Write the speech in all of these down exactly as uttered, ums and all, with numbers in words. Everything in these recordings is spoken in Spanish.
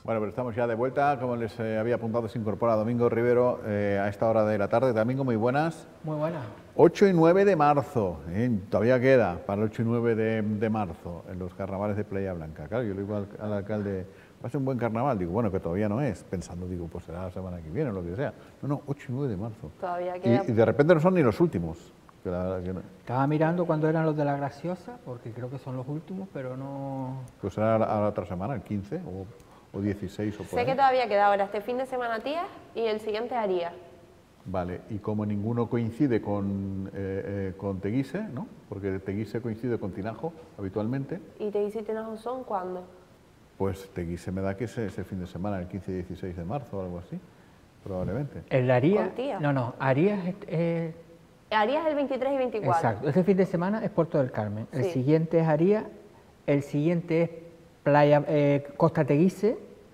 Bueno, pero estamos ya de vuelta, como les eh, había apuntado, se incorpora Domingo Rivero eh, a esta hora de la tarde. Domingo, muy buenas. Muy buenas. ocho y nueve de marzo, ¿eh? Todavía queda para el ocho y nueve de, de marzo en los carnavales de Playa Blanca. Claro, yo le digo al, al alcalde, va a ser un buen carnaval, digo, bueno, que todavía no es, pensando, digo, pues será la semana que viene o lo que sea. No, no, ocho y nueve de marzo. Todavía queda... Y, y de repente no son ni los últimos. Que la, que no. Estaba mirando cuándo eran los de la Graciosa, porque creo que son los últimos, pero no... Pues será a la, a la otra semana, el quince o... o dieciséis o por Sé ahí. que todavía queda ahora este fin de semana Tías y el siguiente Aría. Vale, y como ninguno coincide con, eh, eh, con Teguise, ¿no? Porque Teguise coincide con Tinajo habitualmente. ¿Y Teguise y Tinajo son cuándo? Pues Teguise me da que es ese fin de semana, el quince y dieciséis de marzo o algo así, probablemente. El Aría... ¿Con Tía? No, no, Aría es... Eh, Aría es el veintitrés y veinticuatro. exacto, ese fin de semana es Puerto del Carmen. El Sí. siguiente es Aría, el siguiente es Playa eh, Costa Teguise.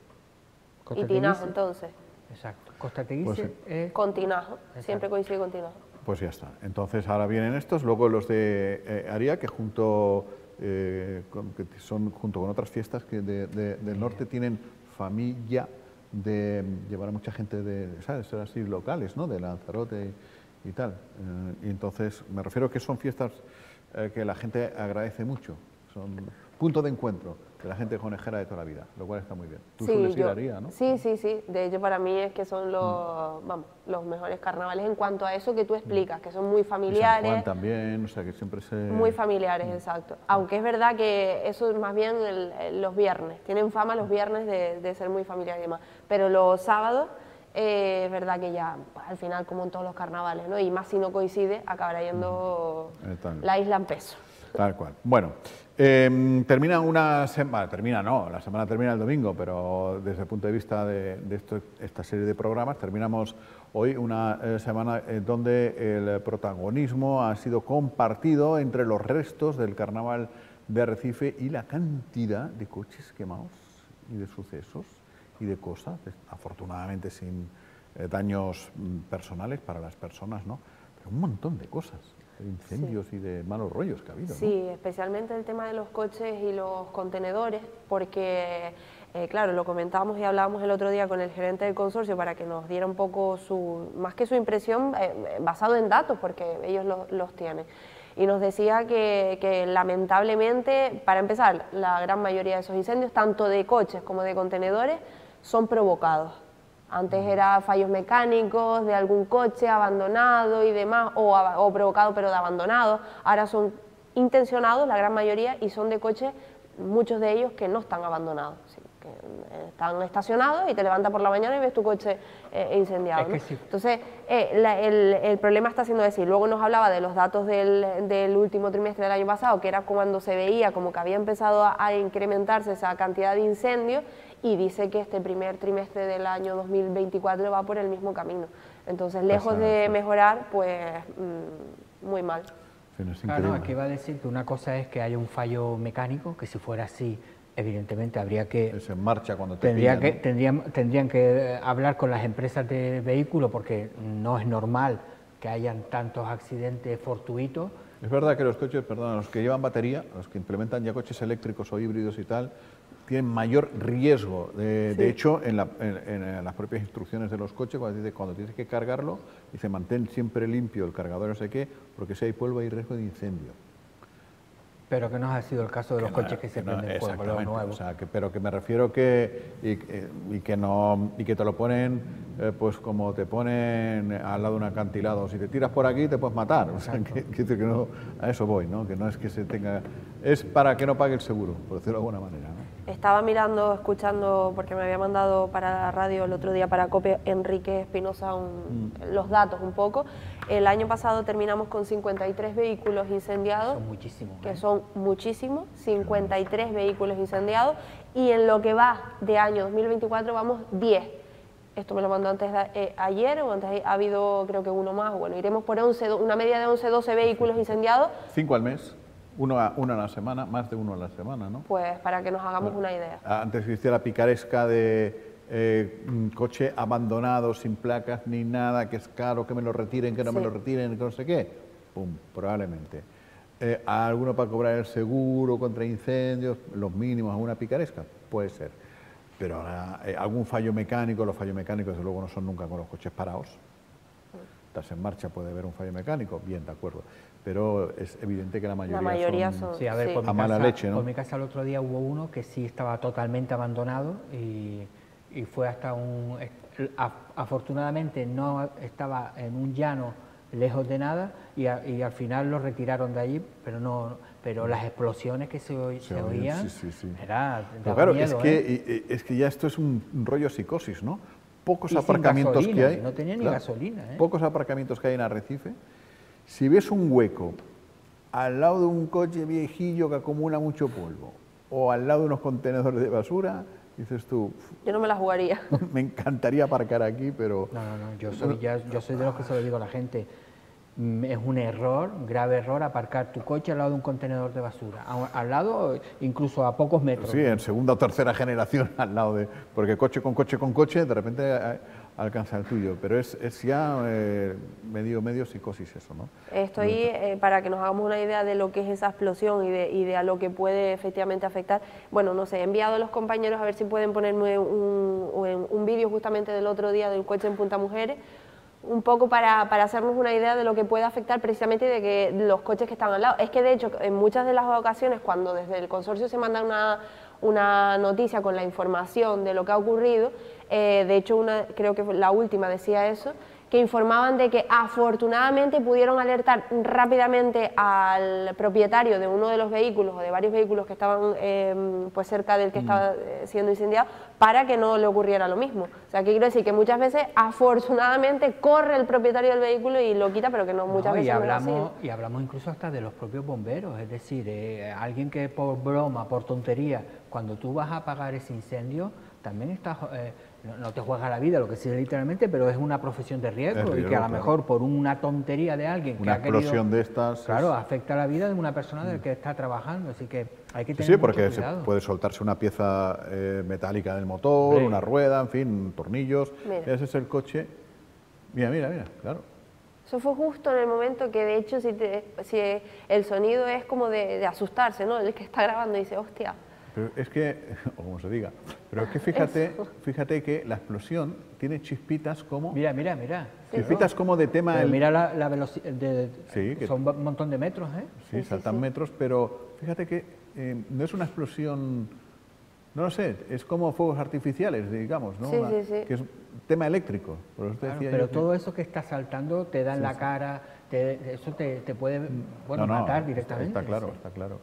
Costa Y Tinajo, Teguise. entonces. Exacto, Costa Teguise Pues sí. es... Con Tinajo. Exacto. Siempre coincide con Tinajo. Pues ya está. Entonces ahora vienen estos, luego los de eh, Aría, que junto eh, con, que son junto con otras fiestas que de, de, del norte tienen familia de llevar a mucha gente de, ¿sabes? Así locales, ¿no? De Lanzarote y, y tal. Eh, y entonces me refiero que son fiestas eh, que la gente agradece mucho. Son punto de encuentro de la gente conejera de toda la vida, lo cual está muy bien. Tú Sí, sueles ir yo- a Aría, ¿no? Sí, sí, sí. De hecho, para mí es que son los, vamos, los mejores carnavales en cuanto a eso que tú explicas, que son muy Y San familiares. Juan también, o sea que siempre se... Muy familiares, exacto. Aunque es verdad que eso es más bien el- el- los viernes. Tienen fama los viernes de, de ser muy familiares y demás. Pero los sábados, eh, es verdad que ya, pues, al final, como en todos los carnavales, ¿no? Y más si no coincide, acabará yendo Eh, tal. la isla en peso. Tal cual. Bueno, eh, termina una semana, termina no, la semana termina el domingo, pero desde el punto de vista de, de esto, esta serie de programas, terminamos hoy una eh, semana eh, donde el protagonismo ha sido compartido entre los restos del carnaval de Arrecife y la cantidad de coches quemados y de sucesos y de cosas, afortunadamente sin eh, daños mm, personales para las personas, ¿no? Pero un montón de cosas. De incendios y de malos rollos que ha habido, ¿no? Sí, especialmente el tema de los coches y los contenedores, porque, eh, claro, lo comentábamos y hablábamos el otro día con el gerente del consorcio para que nos diera un poco su, más que su impresión, eh, basado en datos, porque ellos lo- los tienen. Y nos decía que, que lamentablemente, para empezar, la gran mayoría de esos incendios, tanto de coches como de contenedores, son provocados. Antes era fallos mecánicos de algún coche abandonado y demás, o, aba- o provocado pero de abandonado. Ahora son intencionados, la gran mayoría, y son de coches, muchos de ellos que no están abandonados, sí, que eh, están estacionados y te levantas por la mañana y ves tu coche eh, incendiado. Es que ¿no? sí. Entonces, eh, la- el, el problema está siendo ese. Luego nos hablaba de los datos del, del último trimestre del año pasado, que era cuando se veía como que había empezado a, a incrementarse esa cantidad de incendios, y dice que este primer trimestre del año dos mil veinticuatro va por el mismo camino. Entonces, lejos Pasa, de sí. mejorar, pues mm, muy mal. Sí, no, es Claro, no, increíble. aquí va a decir que una cosa es que haya un fallo mecánico, que si fuera así, evidentemente habría que... Se marcha cuando te Tendría pillan, que, ¿no? tendrían, tendrían que eh, hablar con las empresas de vehículos, porque no es normal que hayan tantos accidentes fortuitos. Es verdad que los coches, perdón, los que llevan batería, los que implementan ya coches eléctricos o híbridos y tal, tienen mayor riesgo. De, Sí. de hecho, en, la- en- en las propias instrucciones de los coches, cuando dice cuando tienes que cargarlo, dice mantén siempre limpio el cargador, no sé qué, porque si hay polvo hay riesgo de incendio. Pero que no ha sido el caso de los Que no- coches que se que no- prenden fuego, los exactamente, nuevos. o sea, que, pero que me refiero que y, eh, y que no y que te lo ponen eh, pues como te ponen al lado de un acantilado, si te tiras por aquí te puedes matar, o sea, que, que, que no, a eso voy, ¿no? Que no es que se tenga, es para que no pague el seguro, por decirlo de alguna manera, ¿no? Estaba mirando, escuchando, porque me había mandado para la radio el otro día para COPE Enrique Espinosa un- los datos un poco. El año pasado terminamos con cincuenta y tres vehículos incendiados, Son muchísimos. que ¿eh? son muchísimos, cincuenta y tres vehículos incendiados, y en lo que va de año dos mil veinticuatro vamos diez. Esto me lo mandó antes de, eh, ayer, o antes ha habido creo que uno más, bueno, iremos por once, do- una media de once, doce vehículos incendiados, Cinco al mes, uno a, uno a la semana, más de uno a la semana, ¿no? pues para que nos hagamos una idea. Antes existía la picaresca de eh, un coche abandonado, sin placas ni nada, que es caro, que me lo retiren, que no me Sí. lo retiren, que no sé qué. Pum, probablemente. Eh, ¿a alguno para cobrar el seguro contra incendios, los mínimos, a una picaresca? Puede ser. pero ahora, eh, algún fallo mecánico, los fallos mecánicos desde luego no son nunca con los coches parados. Estás en marcha, puede haber un fallo mecánico, bien, de acuerdo, pero es evidente que la mayoría, la mayoría son, son sí, a ver, sí. por mi a mala casa, leche, ¿no? Por mi casa el otro día hubo uno que sí estaba totalmente abandonado y, y fue hasta un... Afortunadamente no estaba en un llano lejos de nada y, a, y al final lo retiraron de allí, pero no, pero las explosiones que se, oí, se, se oían, sí, sí, sí. Era, pero claro, miedo, es que, ¿eh? es que ya esto es un rollo psicosis, ¿no? Pocos y aparcamientos gasolina, que hay, no tenía ni claro, gasolina, ¿eh? Pocos aparcamientos que hay en Arrecife. Si ves un hueco al lado de un coche viejillo que acumula mucho polvo o al lado de unos contenedores de basura, dices tú... Yo no me la jugaría. Me encantaría aparcar aquí, pero... No, no, no, yo soy, ya, yo soy de los que se lo digo a la gente. Es un error, un grave error, aparcar tu coche al lado de un contenedor de basura. A, al lado, incluso a pocos metros. Sí, en segunda o tercera generación al lado de... Porque coche con coche con coche, de repente eh, alcanza el tuyo. Pero es, es ya eh, medio, medio psicosis eso, ¿no? Estoy, eh, para que nos hagamos una idea de lo que es esa explosión y de, y de a lo que puede efectivamente afectar, bueno, no sé, he enviado a los compañeros a ver si pueden ponerme un, un, un vídeo justamente del otro día del coche en Punta Mujeres, un poco para, para hacernos una idea de lo que puede afectar precisamente de que los coches que están al lado. Es que de hecho en muchas de las ocasiones cuando desde el consorcio se manda una, una noticia con la información de lo que ha ocurrido, eh, de hecho una, creo que la última decía eso, que informaban de que afortunadamente pudieron alertar rápidamente al propietario de uno de los vehículos o de varios vehículos que estaban eh, pues cerca del que mm. estaba siendo incendiado para que no le ocurriera lo mismo. O sea, que quiero decir que muchas veces afortunadamente corre el propietario del vehículo y lo quita, pero que no muchas no, veces y hablamos, no y hablamos incluso hasta de los propios bomberos, es decir, eh, alguien que por broma, por tontería, cuando tú vas a apagar ese incendio, también estás... Eh, No, no te juegas la vida, lo que sí literalmente, pero es una profesión de riesgo, riesgo y que a lo mejor por una tontería de alguien que una ha querido... Una explosión de estas... Claro, es... afecta la vida de una persona del que está trabajando, así que hay que tener Sí, sí, porque mucho cuidado. Se puede soltarse una pieza eh, metálica del motor, sí. una rueda, en fin, tornillos, mira. Ese es el coche... Mira, mira, mira, claro. Eso fue justo en el momento que, de hecho, si, te, si el sonido es como de, de asustarse, ¿no? El que está grabando dice, hostia... Pero es que, o como se diga, pero es que fíjate, fíjate que la explosión tiene chispitas como... Mira, mira, mira. Chispitas sí, como de tema... El... Mira la, la velocidad, de, sí, que... son un montón de metros, ¿eh? Sí, sí saltan sí, sí. metros, pero fíjate que eh, no es una explosión, no lo sé, es como fuegos artificiales, digamos, ¿no? Sí, una, sí, sí. Que es tema eléctrico. Por eso te claro, decía pero yo todo que... eso que está saltando te da en sí, la sí. cara, te, eso te, te puede, bueno, no, no, matar directamente. Está, está claro, sí. está claro.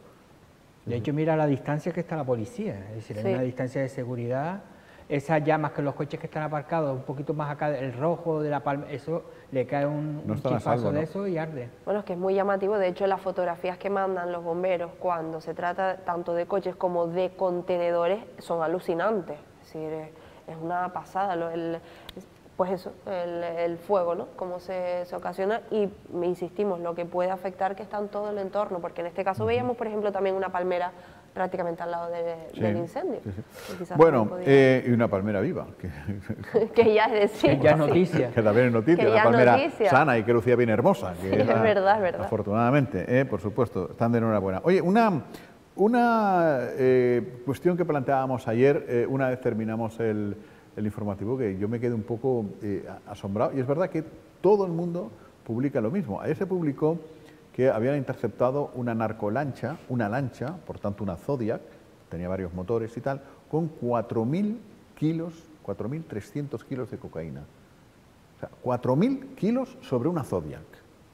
De hecho, mira la distancia que está la policía, es decir, hay sí. una distancia de seguridad. Esas llamas que los coches que están aparcados, un poquito más acá, el rojo de la palma, eso le cae un, no un chispazo salvo, de ¿no? eso y arde. Bueno, es que es muy llamativo, de hecho las fotografías que mandan los bomberos cuando se trata tanto de coches como de contenedores son alucinantes, es decir, es una pasada, lo, el, pues eso, el, el fuego, ¿no? Cómo se, se ocasiona y insistimos, lo que puede afectar que está en todo el entorno, porque en este caso uh-huh. veíamos, por ejemplo, también una palmera prácticamente al lado de, sí, del incendio. Sí, sí. Bueno, podía... eh, y una palmera viva. Que, que ya es decir. Que ya es noticia. Que también es noticia, una palmera noticia. sana y que lucía bien hermosa. Que sí, era, es verdad, es verdad. Afortunadamente, eh, por supuesto, están de enhorabuena. Oye, una, una eh, cuestión que planteábamos ayer, eh, una vez terminamos el, el informativo, que yo me quedé un poco eh, asombrado, y es verdad que todo el mundo publica lo mismo. Ayer se publicó que habían interceptado una narcolancha, una lancha, por tanto una Zodiac, tenía varios motores y tal, con cuatro mil kilos, cuatro mil trescientos kilos de cocaína. O sea, cuatro mil kilos sobre una Zodiac.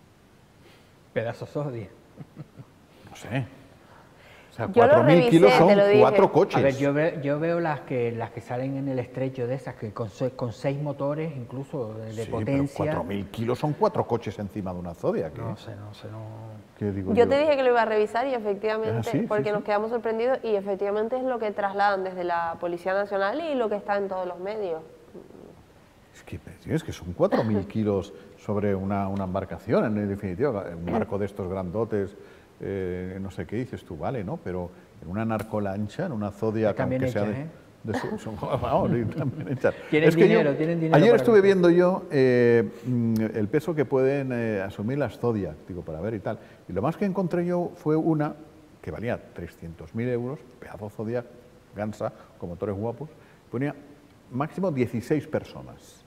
Pedazo Zodiac. No sé. O sea, cuatro mil kilos son cuatro coches. A ver, yo, ve, yo veo las que las que salen en el estrecho de esas, que con, con seis motores, incluso de, de sí, potencia. Pero cuatro mil kilos son cuatro coches encima de una Zodiac. ¿eh? No sé, no sé, no... ¿Qué digo yo, yo te dije que lo iba a revisar y efectivamente, ah, sí, porque sí, nos sí. quedamos sorprendidos y efectivamente es lo que trasladan desde la Policía Nacional y lo que está en todos los medios. Es que, es que son cuatro mil kilos sobre una, una embarcación, en definitiva, un barco de estos grandotes, eh, no sé qué dices tú, vale, ¿no? Pero en una narcolancha, en una Zodiac, aunque sea de, ¿eh? de su, son, vamos, también hechas. Tienen es que dinero, yo, tienen dinero. Ayer para estuve que... viendo yo eh, el peso que pueden eh, asumir las Zodiac, digo, para ver y tal. Y lo más que encontré yo fue una que valía trescientos mil euros, pedazo Zodiac, gansa, con motores guapos, ponía máximo dieciséis personas.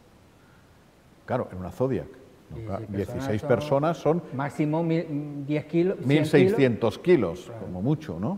Claro, en una Zodiac. dieciséis, dieciséis personas son, personas son máximo diez kilos, mil seiscientos kilos, kilos claro. como mucho, ¿no?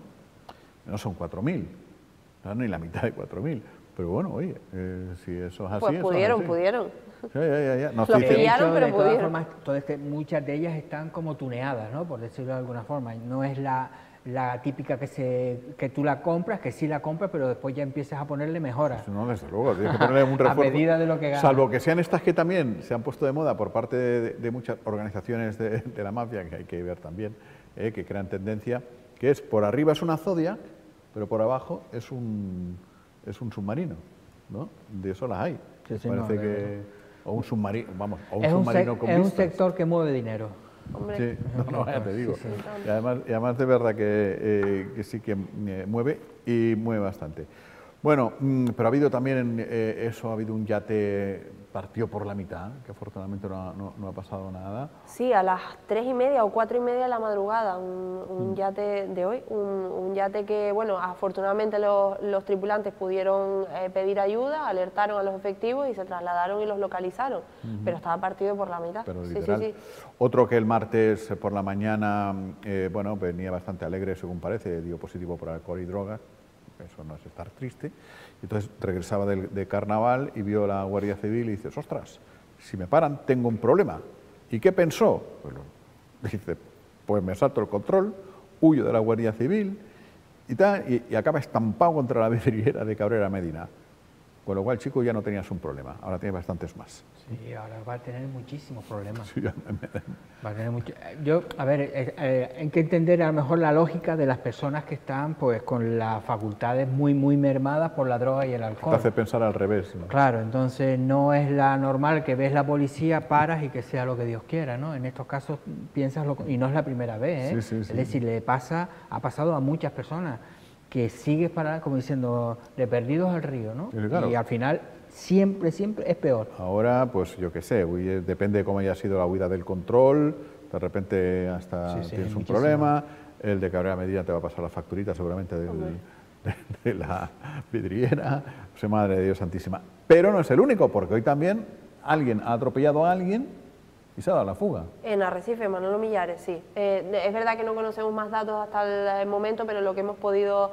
No son cuatro mil, no ni la mitad de cuatro mil. Pero bueno, oye, eh, si eso es así... Pues pudieron, así. pudieron. Ya, ya, ya, ya. Nos Lo dicen, pillaron, pero de todas pudieron. formas, todo este, muchas de ellas están como tuneadas, ¿no? Por decirlo de alguna forma. No es la, la típica que se que tú la compras, que sí la compras, pero después ya empiezas a ponerle mejoras. No, desde luego, tienes que ponerle un refuerzo. A medida de lo que ganas. Salvo que sean estas que también se han puesto de moda por parte de, de muchas organizaciones de, de la mafia, que hay que ver también, eh, que crean tendencia, que es por arriba es una Zodiac, pero por abajo es un, es un submarino, ¿no? De eso las hay. Sí, sí, Parece no, que... O un submarino, vamos, o un es submarino un con Es un vistas. sector que mueve dinero. Hombre. Sí, no, no, ya te digo. Sí, sí. Y, además, y además de verdad que, eh, que sí que eh, mueve y mueve bastante. Bueno, mm, pero ha habido también eh, eso, ha habido un yate partió por la mitad, que afortunadamente no ha, no, no ha pasado nada. Sí, a las tres y media o cuatro y media de la madrugada, un, un Mm. yate de hoy, un, un yate que, bueno, afortunadamente los, los tripulantes pudieron eh, pedir ayuda, alertaron a los efectivos y se trasladaron y los localizaron, Ujú. pero estaba partido por la mitad. Pero Sí, literal. sí, sí. Otro que el martes eh, por la mañana, eh, bueno, venía bastante alegre, según parece, dio positivo por alcohol y drogas, eso no es estar triste. Entonces regresaba del, de carnaval y vio la Guardia Civil y dice, ostras, si me paran tengo un problema. ¿Y qué pensó? Pues lo, dice, pues me salto el control, huyo de la Guardia Civil y tal, y, y acaba estampado contra la vidriera de Cabrera Medina. Con lo cual, chico, ya no tenías un problema, ahora tienes bastantes más. Sí, ahora va a tener muchísimos problemas. Sí, ya me- me- Va a tener mucho... Yo, a ver, eh, eh, hay que entender a lo mejor la lógica de las personas que están pues con las facultades muy, muy mermadas por la droga y el te alcohol. hace pensar al revés, ¿no? Claro, entonces no es la normal que ves la policía, paras y que sea lo que Dios quiera, ¿no? En estos casos piensas, lo, y no es la primera vez, ¿eh? Sí, sí, sí. Es decir, le pasa, ha pasado a muchas personas que sigues para, como diciendo, de perdidos al río, ¿no? Sí, claro. Y al final siempre, siempre es peor. Ahora, pues yo qué sé, huye- depende de cómo haya sido la huida del control, de repente hasta Sí, sí, tienes un muchísimo. problema, el de Cabrera Medina te va a pasar la facturita seguramente del- de, de la vidriera, o sea, madre de Dios santísima. Pero no es el único, porque hoy también alguien ha atropellado a alguien y se ha dado la fuga. En Arrecife, Manolo Millares, sí. Eh, es verdad que no conocemos más datos hasta el momento, pero lo que hemos podido,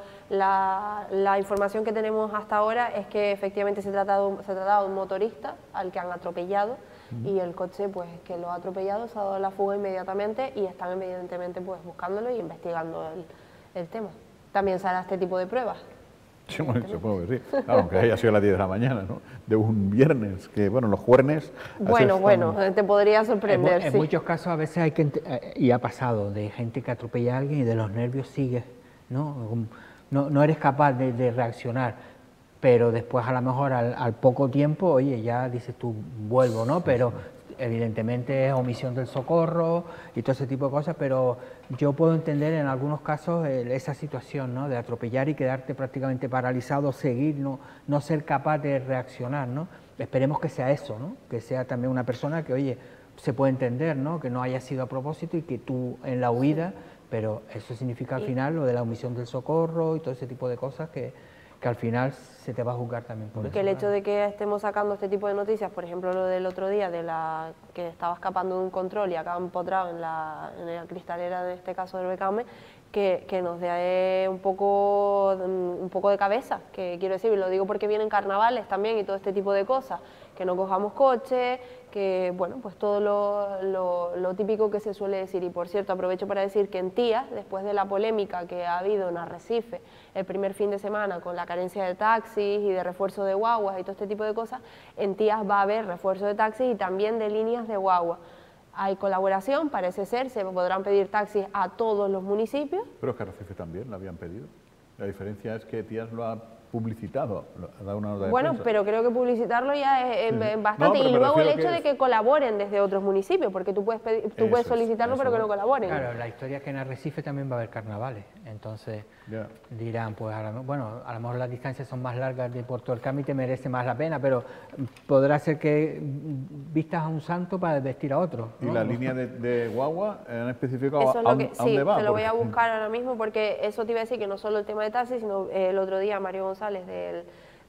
la, la información que tenemos hasta ahora es que efectivamente se trata de un, se trataba de un motorista al que han atropellado y el coche pues que lo ha atropellado se ha dado la fuga inmediatamente y están evidentemente pues buscándolo y investigando el, el tema. También se hará este tipo de pruebas. Sí, bueno, supongo que sí. Claro, aunque haya sido a las diez de la mañana, ¿no? De un viernes, que bueno, los juernes... a Bueno, veces bueno, están- te podría En, mu- sorprender, en sí. muchos casos a veces hay que, ent- eh, y ha pasado, de gente que atropella a alguien y de los nervios sigues, ¿no? Um, No, no eres capaz de, de reaccionar, pero después a lo mejor al, al poco tiempo, oye, ya dices tú, vuelvo, ¿no? Pero evidentemente es omisión del socorro y todo ese tipo de cosas, pero yo puedo entender en algunos casos el- esa situación, ¿no? De atropellar y quedarte prácticamente paralizado, seguir, no, no ser capaz de reaccionar, ¿no? Esperemos que sea eso, ¿no? Que sea también una persona que, oye, se puede entender, ¿no? Que no haya sido a propósito y que tú en la huida, pero eso significa al Y- final lo de la omisión del socorro y todo ese tipo de cosas que, que al final se te va a juzgar también por Y eso. que el hecho claro. de que estemos sacando este tipo de noticias, por ejemplo lo del otro día, de la que estaba escapando de un control y acaba empotrado en la, en la cristalera, en este caso del Became, que, que nos dé un poco, un poco de cabeza, que quiero decir, y lo digo porque vienen carnavales también y todo este tipo de cosas, que no cojamos coche, que bueno, pues todo lo, lo, lo típico que se suele decir. Y por cierto, aprovecho para decir que en Tías, después de la polémica que ha habido en Arrecife el primer fin de semana con la carencia de taxis y de refuerzo de guaguas y todo este tipo de cosas, en Tías va a haber refuerzo de taxis y también de líneas de guagua. Hay colaboración, parece ser, se podrán pedir taxis a todos los municipios. Pero es que Arrecife también lo habían pedido. La diferencia es que Tías lo ha publicitado, lo- ha dado una nota de Bueno, prensa. pero creo que publicitarlo ya es, es Sí, sí. bastante. No, pero y me luego el refiero hecho que de es- que colaboren desde otros municipios, porque tú puedes, pedir, tú Eso puedes es, solicitarlo, eso pero que no es. colaboren. Claro, la historia es que en Arrecife también va a haber carnavales, entonces Ya. dirán, pues a lo, bueno, a lo mejor las distancias son más largas de Puerto del Carmen y te merece más la pena, pero podrá ser que mm, vistas a un santo para vestir a otro. Y ¿no? la línea de, de guagua han especificado Eso es a, lo un- que, a sí, dónde va. te lo voy a porque- buscar ahora mismo porque eso te iba a decir que no solo el tema de taxis, sino eh, el otro día Mario González del,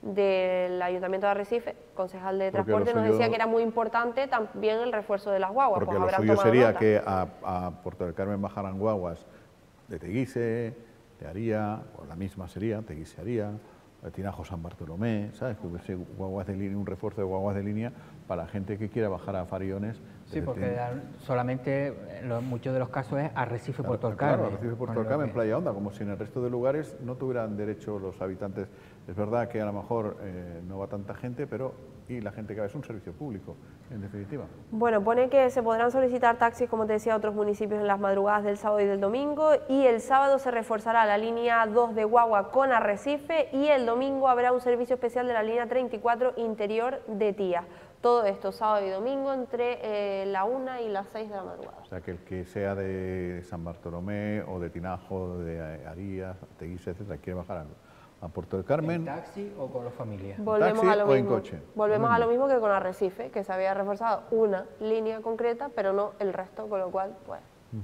del Ayuntamiento de Arrecife, concejal de Porque Transporte, lo nos suyo- decía que era muy importante también el refuerzo de las guaguas. Porque pues lo habrán suyo tomado sería nota. que a, a Puerto del Carmen bajaran guaguas de Teguise, de Aría, o la misma sería, Teguise Aría, de Tinajo San Bartolomé, ¿sabes? Que hubiese guaguas de línea, un refuerzo de guaguas de línea para la gente que quiera bajar a Fariones. Sí, desde porque Ten- da- solamente en lo- muchos de los casos es Arrecife, Claro, Puerto del claro, Carmen. Arrecife, Puerto con del lo Carmen, que- Playa Honda, como si en el resto de lugares no tuvieran derecho los habitantes. Es verdad que a lo mejor eh, no va tanta gente, pero y la gente que va es un servicio público, en definitiva. Bueno, pone que se podrán solicitar taxis, como te decía, a otros municipios en las madrugadas del sábado y del domingo, y el sábado se reforzará la línea dos de Guagua con Arrecife, y el domingo habrá un servicio especial de la línea treinta y cuatro interior de Tía. Todo esto sábado y domingo entre eh, la una y las seis de la madrugada. O sea, que el que sea de San Bartolomé o de Tinajo, de Arías, Teguise, etcétera, quiere bajar a, a Puerto del Carmen, ¿En taxi o con la familia? Volvemos taxi a lo o en mismo. coche? Volvemos Lo a lo mismo. mismo que con Arrecife, que se había reforzado una línea concreta, pero no el resto, con lo cual, pues,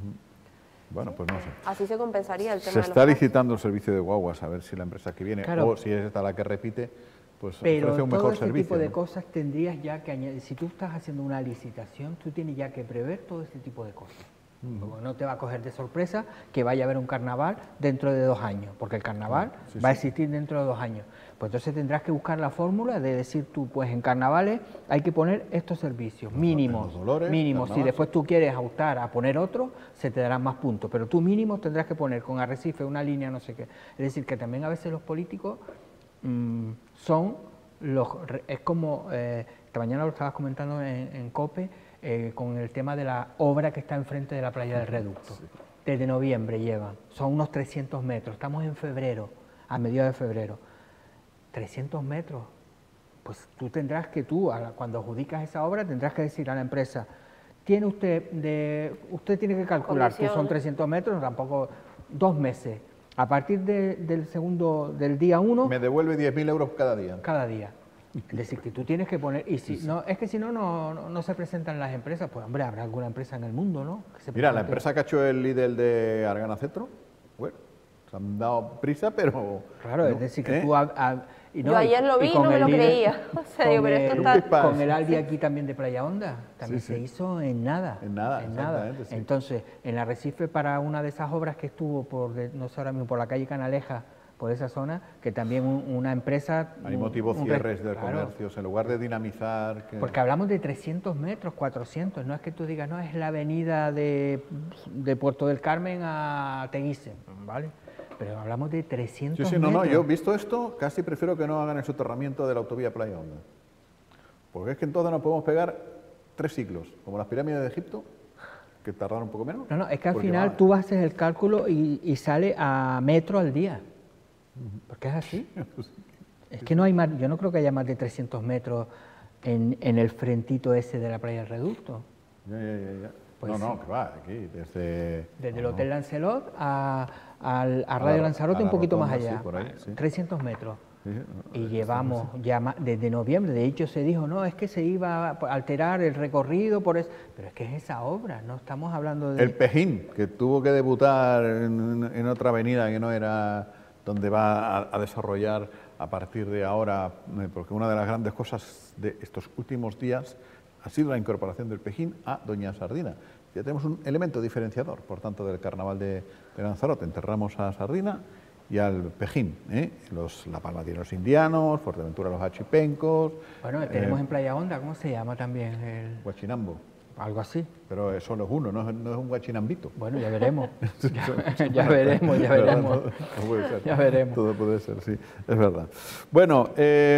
bueno, pues no sé. así se compensaría el tema Se de los está taxis. licitando el servicio de guaguas, a ver si la empresa que viene, Claro. o si es esta la que repite, pues Pero ofrece un todo mejor ese servicio. tipo de ¿no? cosas tendrías ya que añadir. Si tú estás haciendo una licitación, tú tienes ya que prever todo este tipo de cosas. Porque no te va a coger de sorpresa que vaya a haber un carnaval dentro de dos años, porque el carnaval Sí, va a sí. existir dentro de dos años. Pues entonces tendrás que buscar la fórmula de decir tú, pues en carnavales hay que poner estos servicios mínimos, los Dolores, mínimos. Si carnaval, después tú quieres optar a poner otro, se te darán más puntos, pero tú mínimos tendrás que poner con Arrecife una línea, no sé qué. Es decir, que también a veces los políticos mm, son los, re- es como, eh, esta mañana lo estabas comentando en, en COPE, eh, con el tema de la obra que está enfrente de la playa del Reducto. Desde noviembre llevan, son unos trescientos metros, estamos en febrero, a mediados de febrero. trescientos metros, pues tú tendrás que tú, a la- cuando adjudicas esa obra, tendrás que decir a la empresa, tiene usted, de, usted tiene que calcular que son Condiciones. trescientos metros, tampoco, dos meses. A partir de- del segundo, del día uno, Me devuelve diez mil euros cada día. cada día. Es decir, que tú tienes que poner, y si no, es que si no, no, no, no se presentan las empresas, pues hombre, habrá alguna empresa en el mundo, ¿no? Que se Mira, la presente. empresa que ha hecho el líder de Argana Cetro, bueno, se han dado prisa, pero... Claro, no, es decir, que ¿eh? tú... a- a- y Yo y- ayer lo y vi y con no me el lo líder- creía. O sea, con digo, pero esto el- está- Pipas. Con el Albi aquí también de Playa Honda, también Sí, se sí. hizo en nada. En nada, en nada. exactamente, sí. Entonces, en el Arrecife, para una de esas obras que estuvo por, de- no sé ahora mismo, por la calle Canaleja, por esa zona, que también un- una empresa... Hay un- motivos un re- cierres de claro, comercios, en lugar de dinamizar... Que... porque hablamos de trescientos metros, cuatrocientos, no es que tú digas, no, es la avenida de, de Puerto del Carmen a Teguise, ¿vale? Pero hablamos de Sí, trescientos sí, no, no, metros. yo visto esto, casi prefiero que no hagan el soterramiento de la autovía Playa Honda. Porque es que entonces nos podemos pegar tres siglos, como las pirámides de Egipto, que tardaron un poco menos. No, no, es que al porque final va- tú haces el cálculo y, y sale a metro al día. Porque es así. Es que no hay más, yo no creo que haya más de trescientos metros en, en el frentito ese de la playa del Reducto. Ya, ya, ya, ya. Pues no, sí. no, que va, aquí, desde... Desde el no, Hotel Lancelot a, al- a A Radio la- Lanzarote a la un poquito rotonda, más sí, allá. por ahí, sí. trescientos metros. sí, sí, Y llevamos ya ma- desde noviembre, de hecho se dijo, no, es que se iba a alterar el recorrido por eso, pero es que es esa obra, no estamos hablando de... El Pejín, que tuvo que debutar en, en otra avenida que no era donde va a, a desarrollar a partir de ahora, eh, porque una de las grandes cosas de estos últimos días ha sido la incorporación del Pejín a Doña Sardina. Ya tenemos un elemento diferenciador, por tanto, del carnaval de, de Lanzarote. Enterramos a Sardina y al Pejín, ¿eh? Los, la Palma tiene los indianos, Fuerteventura los achipencos, Bueno, tenemos eh, en Playa Honda, ¿cómo se llama también? El- Huachinambo, algo así. pero eso solo es uno, no es, no es un guachinambito. Bueno, ya veremos. ya, ya veremos, ya veremos. No puede ser. Ya veremos. Todo puede ser, sí, es verdad. Bueno, eh,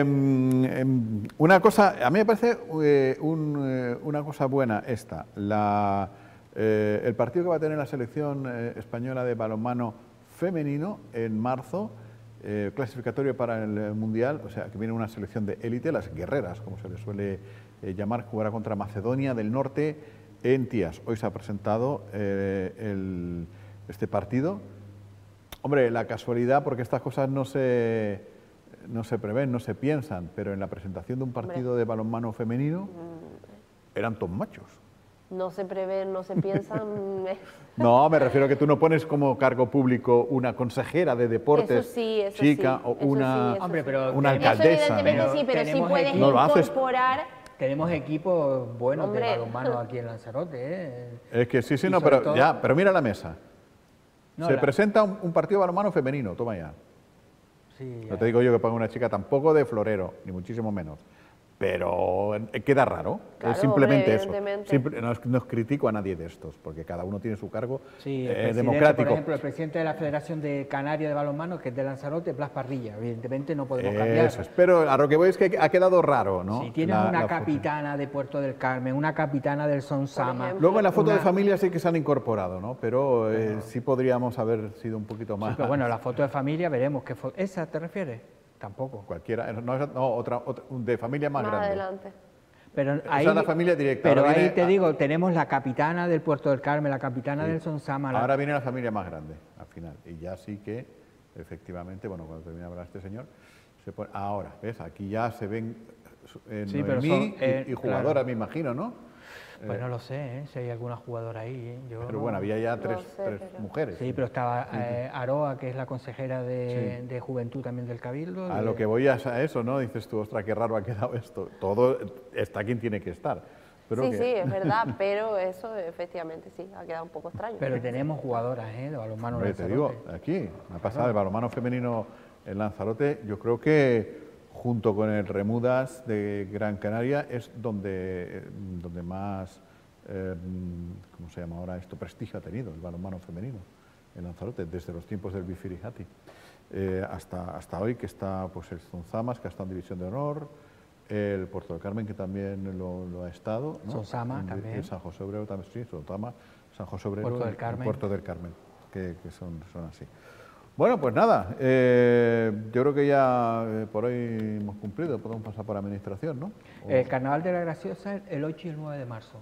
em, una cosa, a mí me parece eh, un, eh, una cosa buena esta, la, eh, el partido que va a tener la selección eh, española de balonmano femenino en marzo, eh, clasificatorio para el eh, Mundial, o sea, que viene una selección de élite, las guerreras, como se les suele eh, llamar, jugará contra Macedonia del Norte en Tías. Hoy se ha presentado eh, el, este partido. Hombre, la casualidad, porque estas cosas no se, no se prevén, no se piensan, pero en la presentación de un partido de balonmano femenino eran todos machos. no se prevén, no se piensan. No, me refiero a que tú no pones como cargo público una consejera de deportes Eso sí, eso chica sí, o eso una, sí, eso Hombre, pero una tenemos- Eso alcaldesa. evidentemente ¿no? sí, pero sí Tenemos puedes equipo. No lo haces. incorporar. Tenemos equipos buenos Hombre. de balonmano aquí en Lanzarote. ¿eh? Es que sí, sí, Y no, sobre pero todo- ya, pero mira la mesa. No, Se la- presenta un, un partido de balonmano femenino, toma ya. Sí, No ya. te digo yo que ponga una chica tampoco de florero, ni muchísimo menos. Pero eh, queda raro. Claro, es simplemente hombre, eso. evidentemente. Simple- no, es- no os critico a nadie de estos, porque cada uno tiene su cargo Sí, el eh, presidente, democrático. por ejemplo, el presidente de la Federación de Canaria de Balonmano, que es de Lanzarote, Blas Parrilla. Evidentemente no podemos cambiar. Eso es. Pero a lo que voy es que ha quedado raro, ¿no? Si tienes La- una la foto. capitana de Puerto del Carmen, una capitana del Sonsama. ejemplo. Luego en la foto de una- familia sí que se han incorporado, ¿no? Pero eh, sí podríamos haber sido un poquito más. Pero bueno, la foto de familia veremos qué fo- ¿Esa te refieres? Tampoco. Cualquiera, no, esa- no, otra, otra, de familia más, Más grande. adelante. Pero Esa ahí, es la familia directa, Pero ahora ahí viene te a- digo, tenemos la capitana del Puerto del Carmen, la capitana del Sonsama. la- Ahora viene la familia más grande, al final. Y ya sí que, efectivamente, bueno, cuando termine de hablar este señor, se pone... Ahora, ¿ves? Aquí ya se ven eh, Sí, pero Noemí son, y- eh, y, jugadoras, claro. me imagino, ¿no? Pues no lo sé, ¿eh? Si hay alguna jugadora ahí. ¿eh? Yo Pero no- bueno, había ya No tres, sé, tres pero- mujeres. Sí, pero estaba eh, Aroa, que es la consejera de, de Juventud también del Cabildo. A de- lo que voy es a eso, ¿no? Dices tú, ostras, qué raro ha quedado esto. Todo está quien tiene que estar. Pero Sí, que- sí, es verdad, pero eso efectivamente sí, ha quedado un poco extraño. Pero tenemos jugadoras, ¿eh? De balonmano Hombre, te digo, Lanzarote. aquí, me ha pasado el balonmano femenino en Lanzarote, yo creo que junto con el Remudas de Gran Canaria es donde, donde más, eh, ¿cómo se llama ahora esto? Prestigio ha tenido el balonmano femenino en Lanzarote, desde los tiempos del Bifirijati eh, hasta, hasta hoy, que está pues el Sonsamas, que ha estado en División de Honor, el Puerto del Carmen, que también lo, lo ha estado, ¿no? Sonsama En- también. en San José Obrero también, sí, Sonsama, San José Obrero Puerto del y- y Carmen. Puerto del Carmen, que, que son, son así. Bueno, pues nada, eh, yo creo que ya eh, por hoy hemos cumplido, podemos pasar por administración, ¿no? O El Carnaval de la Graciosa el ocho y el nueve de marzo.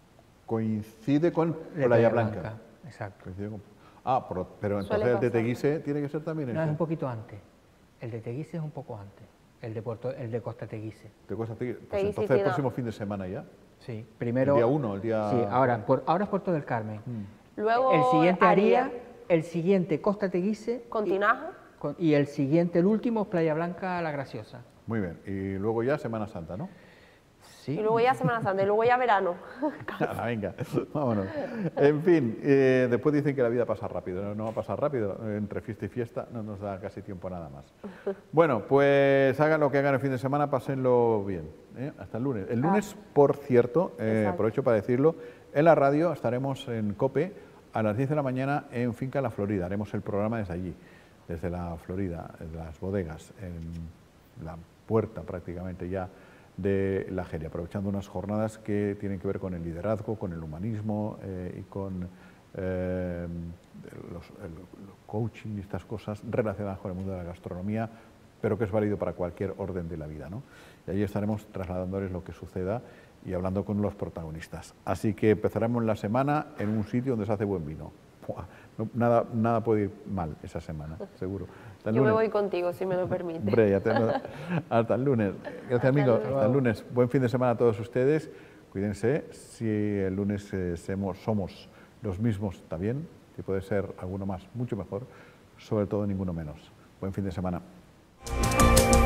coincide con de Playa Blanca. Exacto. Coincide con- Ah, pero, pero Suele entonces el de pasar. Teguise tiene que ser también No, es ese. un poquito antes. El de Teguise es un poco antes. El de, Puerto, el de Costa Teguise. ¿Te cuesta Teguise? Pues Teguise, entonces sí, el no. próximo fin de semana ya. Sí. Primero. El día uno, el día... Sí, ahora, por, ahora es Puerto del Carmen. Luego El siguiente Aria, Aria, el siguiente Costa Teguise. con y- Tinaja. con- Y el siguiente, el último, Playa Blanca, La Graciosa. Muy bien, y luego ya Semana Santa, ¿no? Sí. Y luego ya Semana Santa, y luego ya verano. Ala, venga, vámonos. En fin, eh, después dicen que la vida pasa rápido, no, no va a pasar rápido, entre fiesta y fiesta no nos da casi tiempo a nada más. Bueno, pues hagan lo que hagan el fin de semana, pásenlo bien, ¿eh? Hasta el lunes. El lunes, por cierto, eh, Exacto. aprovecho para decirlo, en la radio estaremos en COPE a las diez de la mañana en Finca La Florida, haremos el programa desde allí, desde la Florida, en las bodegas, en la puerta prácticamente ya de la Jeria, aprovechando unas jornadas que tienen que ver con el liderazgo, con el humanismo eh, y con eh, los, el, el coaching y estas cosas relacionadas con el mundo de la gastronomía, pero que es válido para cualquier orden de la vida, ¿no? Y allí estaremos trasladándoles lo que suceda y hablando con los protagonistas. Así que empezaremos la semana en un sitio donde se hace buen vino. Buah, no- nada, nada puede ir mal esa semana, seguro. Hasta el Yo me lunes. voy contigo, si me lo permite. Hombre, ya te... Hasta el lunes. Gracias, amigo. lunes. Hasta el lunes. Buen fin de semana a todos ustedes. Cuídense. Si el lunes eh, semos- somos los mismos, está bien. Si puede ser alguno más, mucho mejor. Sobre todo, ninguno menos. Buen fin de semana.